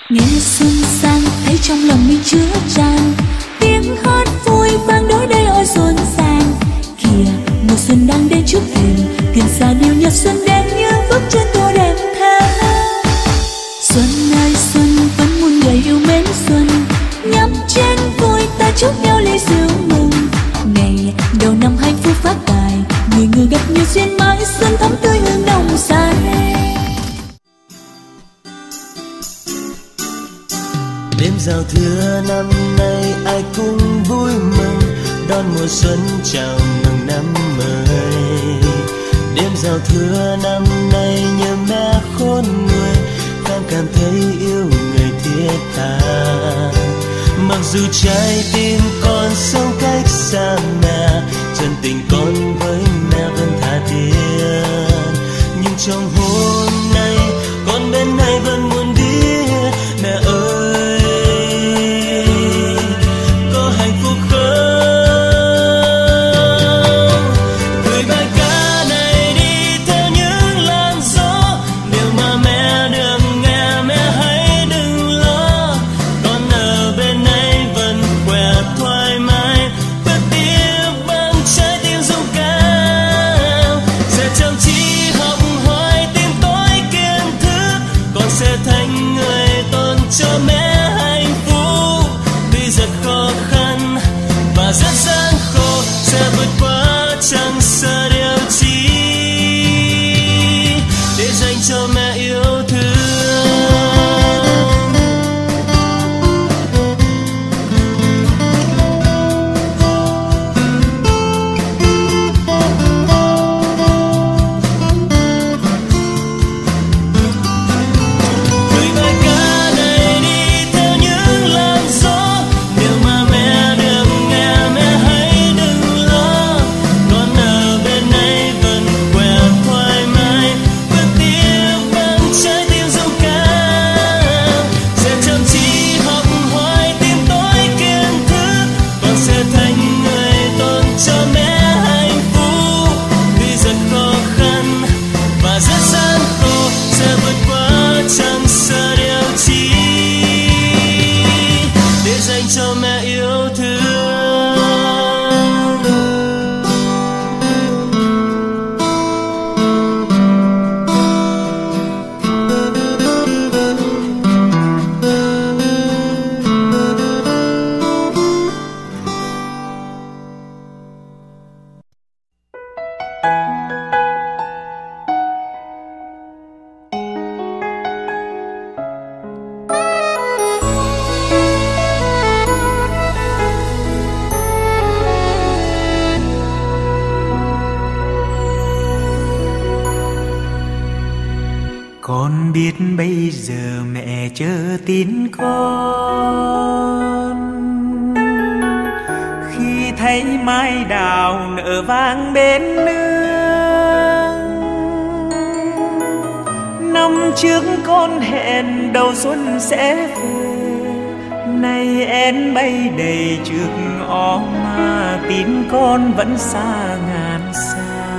Nghe xuân sang thấy trong lòng mình chứa tràn tiếng hát vui vang đổi đây ôi rộn ràng. Kìa mùa xuân đang đến trước thềm, thuyền xa điệu nhạc xuân đến như bước chân tô đẹp thơ. Xuân ơi xuân vẫn muôn người yêu mến xuân, nhắm chén vui ta chúc nhau ly rượu mừng. Ngày đầu năm hạnh phúc phát tài, người người gặp nhiều duyên mãi xuân thắm tươi hương nồng say. Đêm giao thừa năm nay ai cũng vui mừng, đón mùa xuân chào mừng năm mới. Đêm giao thừa năm nay nhớ mẹ khôn nguôi, con cảm thấy yêu người thiết tha. Mặc dù trái tim con sống cách xa mẹ, chân tình con với mẹ vẫn tha thiết. Nhưng trong hôm nay con bên này vẫn muốn biết mẹ ơi, rất gian khổ sẽ vượt qua chẳng sợ điều chi để dành cho mẹ yêu thương. Con biết bây giờ mẹ chờ tin con, khi thấy mai đào nở vang bên nương. Năm trước con hẹn đầu xuân sẽ về, nay én bay đầy trước ó ma, tin con vẫn xa ngàn xa.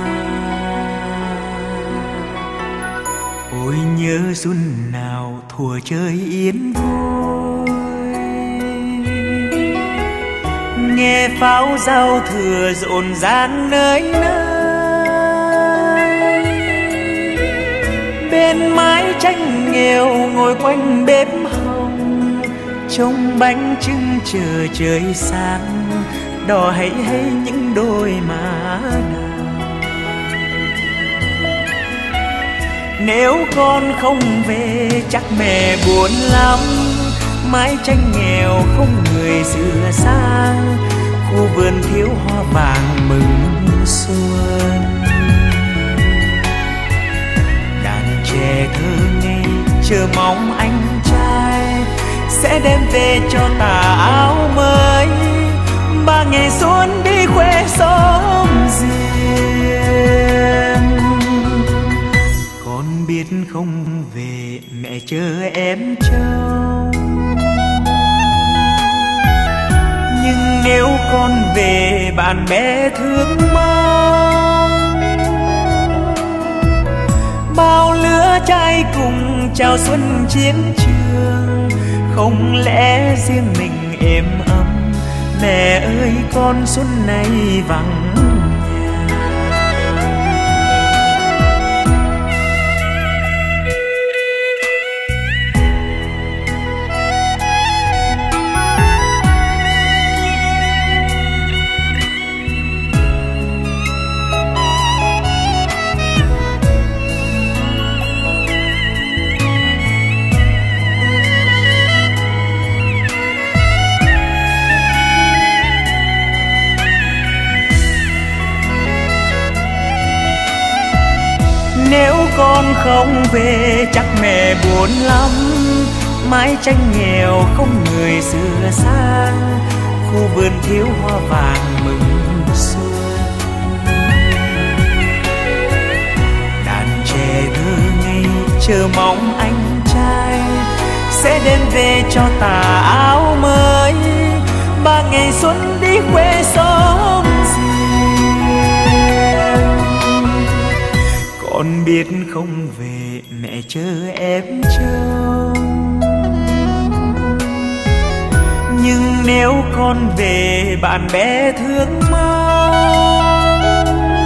Ôi nhớ xuân nào thuở chơi yên vui, nghe pháo giao thừa rộn ràng nơi nơi. Bên mái tranh nghèo ngồi quanh bếp hồng, trông bánh trưng chờ trời sáng, đỏ hay hay những đôi má đào. Nếu con không về chắc mẹ buồn lắm, mái tranh nghèo không người sửa sang, khu vườn thiếu hoa vàng mừng xuân. Đàn trẻ thơ ngây chờ mong anh trai sẽ đem về cho tà áo mới, ba ngày xuân đi khoe xóm riêng. Con biết không về mẹ chờ em trông, nhưng nếu con về bạn bè thương mong. Bao lứa trai cùng chào xuân chiến trường, thương, không lẽ riêng mình êm ấm. Mẹ ơi con xuân này vắng Nếu con không về chắc mẹ buồn lắm. Mái tranh nghèo không người xưa sang, khu vườn thiếu hoa vàng mừng xuân. Đàn trẻ thơ ngây chờ mong anh trai sẽ đem về cho tà áo mới. Ba ngày xuân đi quê xóm con biết không về mẹ chờ em trông. Nhưng nếu con về bạn bè thương mong,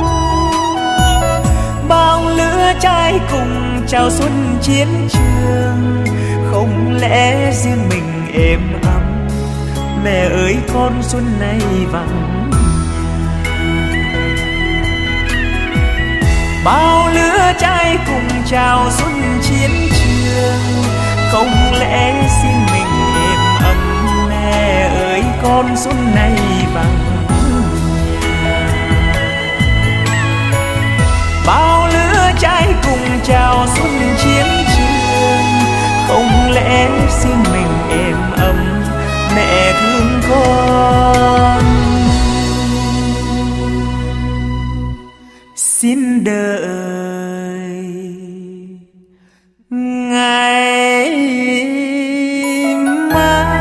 bao lứa trai cùng chào xuân chiến trường. Không lẽ riêng mình êm ấm, mẹ ơi con xuân này vắng. Bao lứa trai cùng chào xuân chiến trường, không lẽ riêng mình êm ấm. Mẹ ơi con xuân này vắng. Bao lứa trai cùng chào xuân chiến trường, không lẽ riêng mình êm ấm. Mẹ thương con xin đợi ngày mai.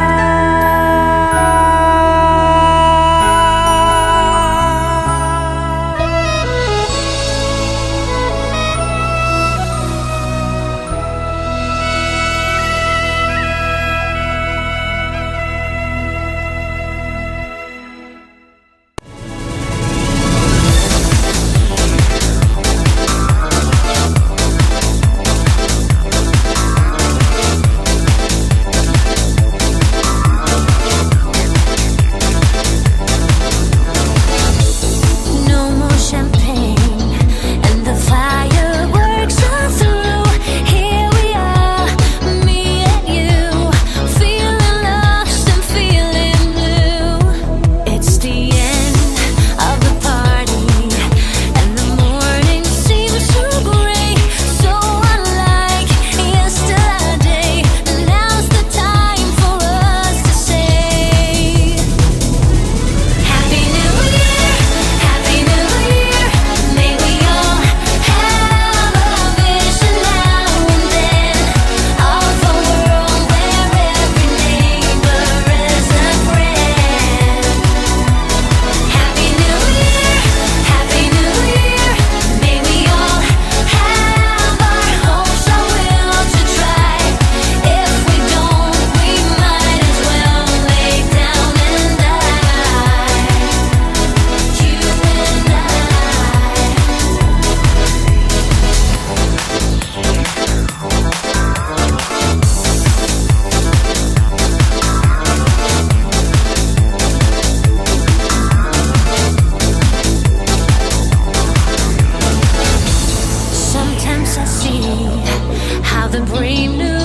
how the brave new